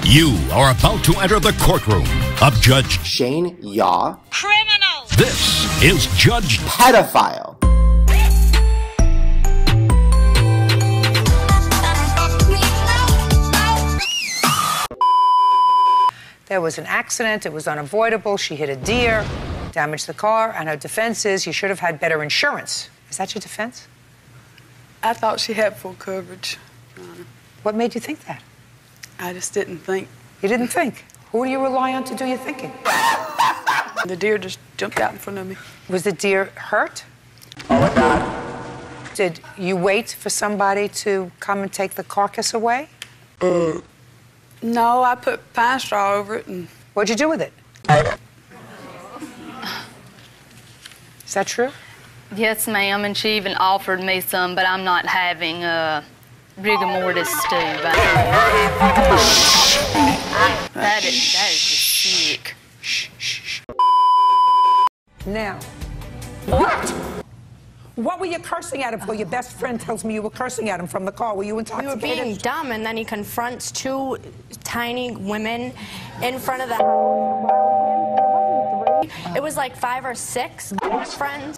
You are about to enter the courtroom of Judge Shane Yaw. Criminal. This is Judge Pedophile. There was an accident. It was unavoidable. She hit a deer, damaged the car, and her defense is you should have had better insurance. Is that your defense? I thought she had full coverage, Your Honor. What made you think that? I just didn't think. You didn't think. Who do you rely on to do your thinking? The deer just jumped out in front of me. Was the deer hurt? Oh my God. Did you wait for somebody to come and take the carcass away? No, I put pine straw over it and... What'd you do with it? Is that true? Yes, ma'am, and she even offered me some, but I'm not having rigor mortis stew. That is just sick. Now, what were you cursing at him for? Your best friend tells me you were cursing at him from the car. Were you We intoxicated? were being dumb, and then he confronts two tiny women in front of the house. It wasn't three. It was like 5 or 6 of his friends.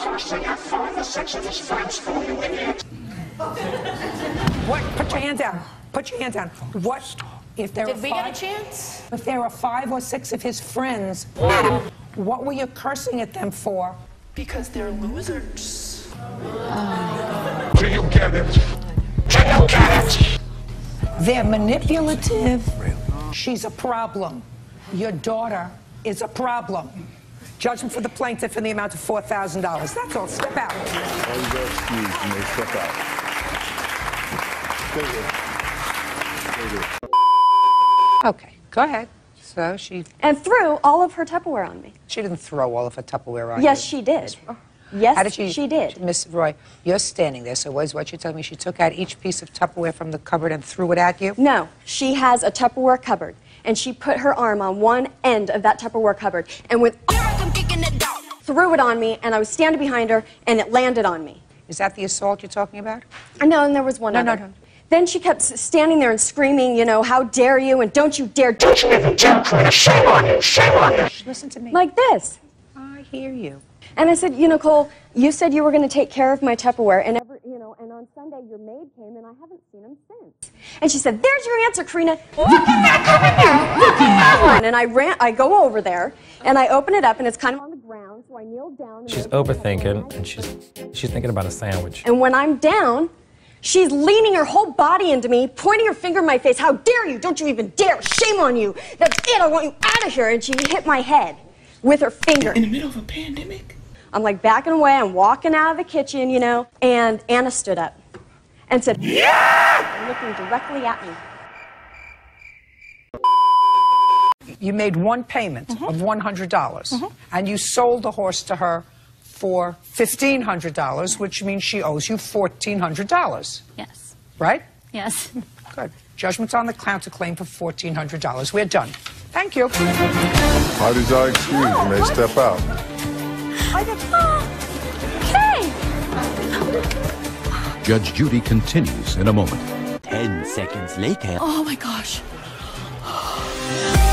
What? Put your hand down. Put your hand down. What? If there Did are we five, get a chance? If there are 5 or 6 of his friends, what were you cursing at them for? Because they're losers. Do you get it? Do you get it? They're manipulative. She's a problem. Your daughter is a problem. Judgment for the plaintiff in the amount of $4,000. That's all. Step out. All you got excused and they step out. Stay there. Stay there. Okay, go ahead. So she threw all of her Tupperware on me. didn't throw all of her Tupperware on Yes, you. she did. Yes, How did she did. Miss Roy, you're standing there, so what you're telling me, she took out each piece of Tupperware from the cupboard and threw it at you? No, she has a Tupperware cupboard, and she put her arm on one end of that Tupperware cupboard, and threw it on me, and I was standing behind her, and it landed on me. Is that the assault you're talking about? No, and there was one other. No. Then she kept standing there and screaming, you know, how dare you, and don't you dare. Don't you even dare, Karina. Shame on you. Shame on you. Listen to me. Like this. I hear you. And I said, you know, Cole, you said you were going to take care of my Tupperware, and and on Sunday your maid came, and I haven't seen him since. And she said, there's your answer, Karina. Look at that one. And I go over there, and I open it up, and it's kind of on the ground, so I kneel down. She's overthinking, and she's thinking about a sandwich. And when I'm down, she's leaning her whole body into me, pointing her finger in my face. How dare you? Don't you even dare. Shame on you. That's it. I want you out of here. And she hit my head with her finger. In the middle of a pandemic? I'm like backing away. I'm walking out of the kitchen, you know, and Anna stood up and said, yeah! Looking directly at me. You made one payment of $100, and you sold the horse to her for $1,500, which means she owes you $1,400. Yes. Right? Yes. Good. Judgment's on the counterclaim for $1,400. We're done. Thank you. Parties are excused. You may step out. Hey! Judge Judy continues in a moment. 10 seconds later. Oh my gosh.